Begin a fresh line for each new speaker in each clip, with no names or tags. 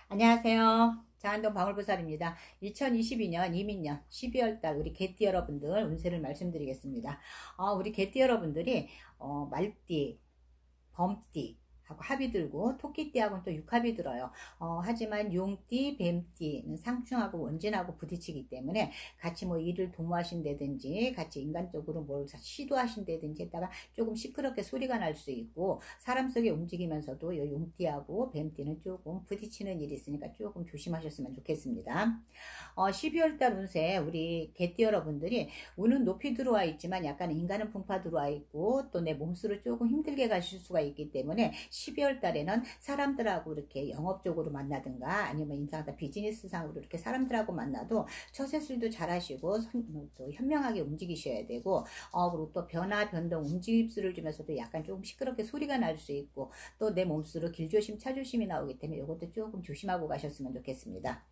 안녕하세요. 장안동 방울부살입니다. 2022년 이민년 12월달 우리 개띠 여러분들 운세를 말씀드리겠습니다. 우리 개띠 여러분들이 말띠, 범띠 하고 합이 들고 토끼띠하고는 또 육합이 들어요. 하지만 용띠, 뱀띠는 상충하고 원진하고 부딪히기 때문에 같이 뭐 일을 도모하신다든지 같이 인간적으로 뭘 시도하신다든지 했다가 조금 시끄럽게 소리가 날 수 있고, 사람 속에 움직이면서도 이 용띠하고 뱀띠는 조금 부딪히는 일이 있으니까 조금 조심하셨으면 좋겠습니다. 12월달 운세 우리 개띠 여러분들이 운은 높이 들어와 있지만 약간 인간은 풍파 들어와 있고 또 내 몸수로 조금 힘들게 가실 수가 있기 때문에 12월 달에는 사람들하고 이렇게 영업적으로 만나든가 아니면 인상다 비즈니스상으로 이렇게 사람들하고 만나도 처세술도 잘 하시고 또 현명하게 움직이셔야 되고, 그리고 또 변화 변동 움직임수를 주면서도 약간 조금 시끄럽게 소리가 날 수 있고, 또 내 몸수로 길조심 차조심이 나오기 때문에 이것도 조금 조심하고 가셨으면 좋겠습니다.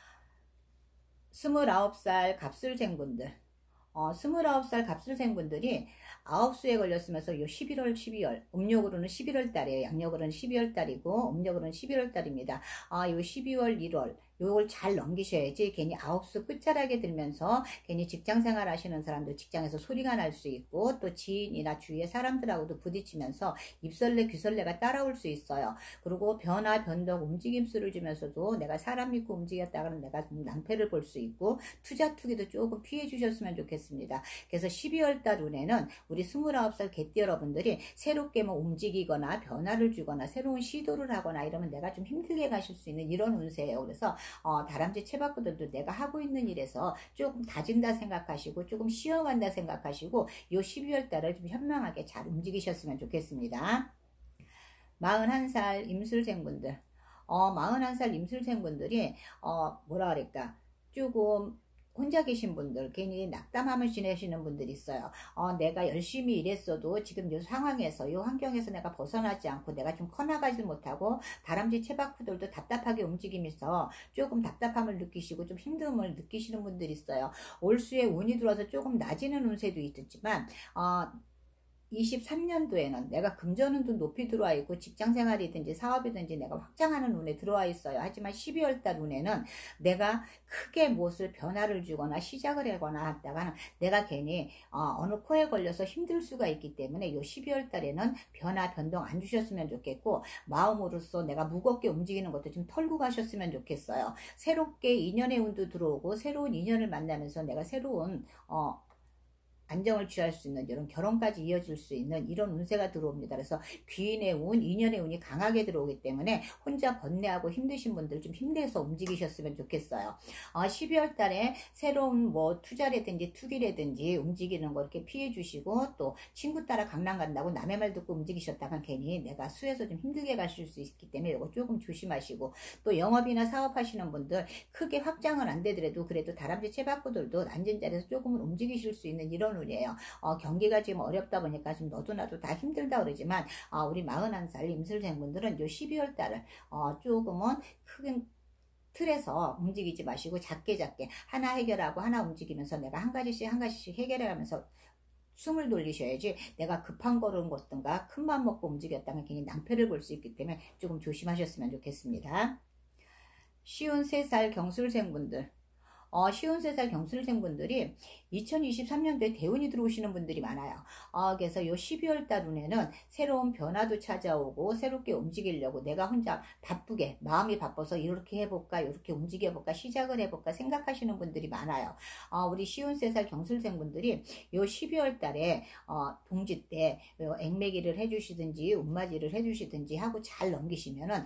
29살 갑술생분들, 29살 갑술생분들이 9수에 걸렸으면서 요 11월, 12월, 음력으로는 11월 달이에요. 양력으로는 12월 달이고, 음력으로는 11월 달입니다. 요 12월, 1월, 요걸 잘 넘기셔야지 괜히 9수 끝자락에 들면서 괜히 직장생활 하시는 사람들 직장에서 소리가 날 수 있고, 또 지인이나 주위의 사람들하고도 부딪히면서 입설레, 귀설레가 따라올 수 있어요. 그리고 변화, 변동, 움직임수를 주면서도 내가 사람 믿고 움직였다가는 내가 낭패를 볼 수 있고, 투자 투기도 조금 피해 주셨으면 좋겠습니다. 그래서 12월 달 운에는 우리 29살 개띠 여러분들이 새롭게 뭐 움직이거나 변화를 주거나 새로운 시도를 하거나 이러면 내가 좀 힘들게 가실 수 있는 이런 운세예요. 그래서 다람쥐 채바꾸들도 내가 하고 있는 일에서 조금 다진다 생각하시고 조금 쉬어간다 생각하시고 요 12월 달을 좀 현명하게 잘 움직이셨으면 좋겠습니다. 41살 임술생분들, 41살 임술생분들이 뭐라 그럴까, 조금 혼자 계신 분들, 괜히 낙담하며 지내시는 분들이 있어요. 내가 열심히 일했어도 지금 이 상황에서, 이 환경에서 내가 벗어나지 않고 내가 좀 커나가지 못하고 다람쥐 채바쿠들도 답답하게 움직이면서 조금 답답함을 느끼시고 좀 힘듦을 느끼시는 분들이 있어요. 올수에 운이 들어와서 조금 낮이는 운세도 있지만 23년도에는 내가 금전운도 높이 들어와 있고 직장생활이든지 사업이든지 내가 확장하는 운에 들어와 있어요. 하지만 12월달 운에는 내가 크게 무엇을 변화를 주거나 시작을 하거나 하다가는 내가 괜히 어느 코에 걸려서 힘들 수가 있기 때문에 이 12월달에는 변화 변동 안 주셨으면 좋겠고, 마음으로서 내가 무겁게 움직이는 것도 좀 털고 가셨으면 좋겠어요. 새롭게 인연의 운도 들어오고 새로운 인연을 만나면서 내가 새로운 안정을 취할 수 있는 이런 결혼까지 이어질 수 있는 이런 운세가 들어옵니다. 그래서 귀인의 운, 인연의 운이 강하게 들어오기 때문에 혼자 번뇌하고 힘드신 분들 좀 힘내서 움직이셨으면 좋겠어요. 12월 달에 새로운 뭐 투자라든지 투기라든지 움직이는 거 이렇게 피해 주시고, 또 친구 따라 강남 간다고 남의 말 듣고 움직이셨다가 괜히 내가 수에서 좀 힘들게 가실 수 있기 때문에 이거 조금 조심하시고, 또 영업이나 사업하시는 분들 크게 확장은 안 되더라도 그래도 다람쥐 채바꾸들도 앉은 자리에서 조금은 움직이실 수 있는 이런 운이에요. 경기가 지금 어렵다 보니까 좀 너도 나도 다 힘들다 그러지만 우리 41살 임술생분들은 요 12월 달을 조금은 큰 틀에서 움직이지 마시고 작게 하나 해결하고 하나 움직이면서 내가 한 가지씩 해결해가면서 숨을 돌리셔야지, 내가 급한 거를 걷든가 큰 맘 먹고 움직였다가 괜히 낭패를 볼 수 있기 때문에 조금 조심하셨으면 좋겠습니다. 53살 경술생분들, 53살 경술생분들이 2023년도에 대운이 들어오시는 분들이 많아요. 그래서 요 12월 달 운에는 새로운 변화도 찾아오고 새롭게 움직이려고 내가 혼자 바쁘게 마음이 바빠서 이렇게 해볼까 이렇게 움직여볼까 시작을 해볼까 생각하시는 분들이 많아요. 우리 53살 경술생분들이 요 12월 달에 동지 때 액매기를 해주시든지 운맞이를 해주시든지 하고 잘 넘기시면은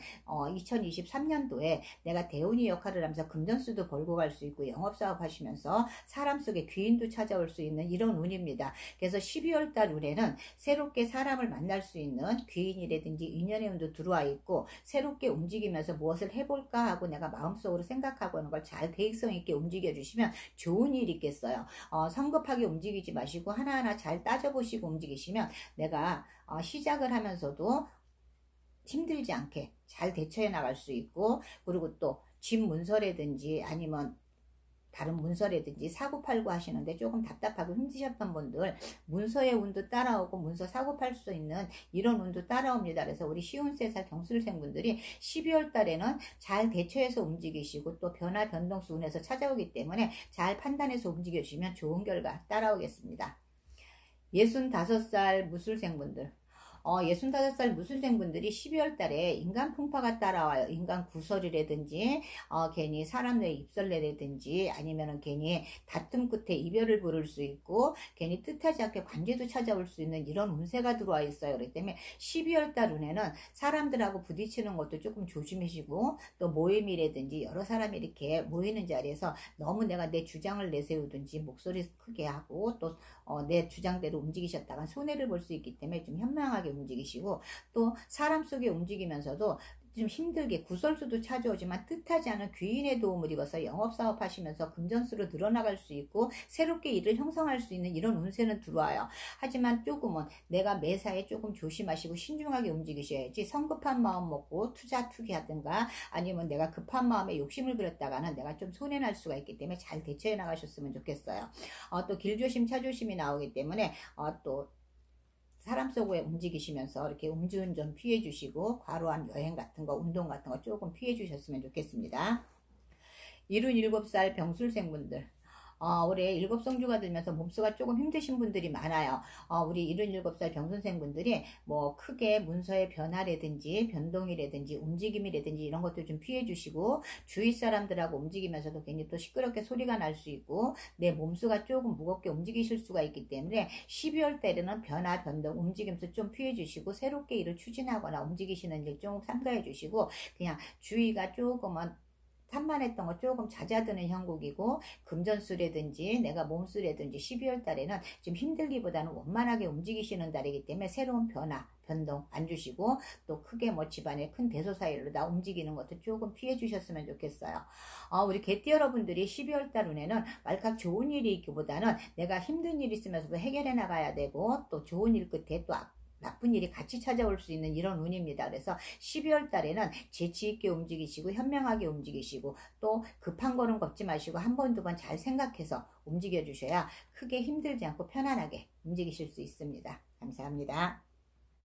2023년도에 내가 대운이 역할을 하면서 금전수도 벌고 갈 수 있고 영업사업 하시면서 사람 속에 귀인도 찾아올 수 있는 이런 운입니다. 그래서 12월 달 운에는 새롭게 사람을 만날 수 있는 귀인이라든지 인연의 운도 들어와 있고, 새롭게 움직이면서 무엇을 해볼까 하고 내가 마음속으로 생각하고 하는 걸 잘 계획성 있게 움직여 주시면 좋은 일이 있겠어요. 성급하게 움직이지 마시고 하나하나 잘 따져보시고 움직이시면 내가 시작을 하면서도 힘들지 않게 잘 대처해 나갈 수 있고, 그리고 또 집 문서라든지 아니면 다른 문서라든지 사고팔고 하시는데 조금 답답하고 힘드셨던 분들, 문서의 운도 따라오고 문서 사고팔 수 있는 이런 운도 따라옵니다. 그래서 우리 시운세살 경술생분들이 12월 달에는 잘 대처해서 움직이시고 또 변화 변동수 운에서 찾아오기 때문에 잘 판단해서 움직여주시면 좋은 결과 따라오겠습니다. 65살 무술생분들, 65살 무술생분들이 12월 달에 인간 풍파가 따라와요. 인간 구설이라든지, 괜히 사람 내 입설레라든지, 아니면은 괜히 다툼 끝에 이별을 부를 수 있고, 괜히 뜻하지 않게 관계도 찾아올 수 있는 이런 운세가 들어와 있어요. 그렇기 때문에 12월 달 운에는 사람들하고 부딪히는 것도 조금 조심하시고, 또 모임이라든지 여러 사람이 이렇게 모이는 자리에서 너무 내가 내 주장을 내세우든지, 목소리 크게 하고, 또 내 주장대로 움직이셨다가 손해를 볼 수 있기 때문에 좀 현명하게 움직이시고, 또 사람 속에 움직이면서도 좀 힘들게 구설수도 찾아오지만 뜻하지 않은 귀인의 도움을 입어서 영업사업 하시면서 금전수로 늘어나갈 수 있고 새롭게 일을 형성할 수 있는 이런 운세는 들어와요. 하지만 조금은 내가 매사에 조금 조심하시고 신중하게 움직이셔야지, 성급한 마음 먹고 투기하든가 아니면 내가 급한 마음에 욕심을 부렸다가는 내가 좀 손해날 수가 있기 때문에 잘 대처해 나가셨으면 좋겠어요. 또 길조심 차조심이 나오기 때문에 또 사람 속에 움직이시면서 이렇게 음주운전 피해 주시고, 과로한 여행 같은 거, 운동 같은 거 조금 피해 주셨으면 좋겠습니다. 77살 병술생분들, 올해 7성주가 들면서 몸수가 조금 힘드신 분들이 많아요. 우리 77살 병선생분들이 뭐 크게 문서의 변화라든지 변동이라든지 움직임이라든지 이런 것들 좀 피해 주시고, 주위 사람들하고 움직이면서도 괜히 또 시끄럽게 소리가 날 수 있고 내 몸수가 조금 무겁게 움직이실 수가 있기 때문에 12월 달에는 변화 변동 움직임도 좀 피해 주시고, 새롭게 일을 추진하거나 움직이시는 일 좀 삼가해 주시고, 그냥 주의가 조금은 산만했던 거 조금 잦아드는 형국이고, 금전수라든지 내가 몸수라든지 12월 달에는 좀 힘들기보다는 원만하게 움직이시는 달이기 때문에 새로운 변화 변동 안 주시고, 또 크게 뭐 집안에 큰 대소사일로 다 움직이는 것도 조금 피해 주셨으면 좋겠어요. 우리 개띠 여러분들이 12월 달 운에는 말칵 좋은 일이 있기보다는 내가 힘든 일이 있으면서도 해결해 나가야 되고, 또 좋은 일 끝에 또 나쁜 일이 같이 찾아올 수 있는 이런 운입니다. 그래서 12월 달에는 재치있게 움직이시고 현명하게 움직이시고, 또 급한 거는 걷지 마시고 한 번, 두 번 잘 생각해서 움직여 주셔야 크게 힘들지 않고 편안하게 움직이실 수 있습니다. 감사합니다.